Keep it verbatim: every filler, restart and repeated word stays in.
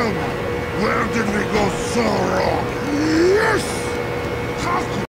Tell me, where did we go so wrong? Yes! How could